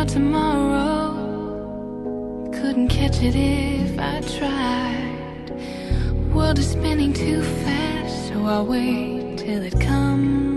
about tomorrow. Couldn't catch it if I tried. World is spinning too fast, so I'll wait till it comes.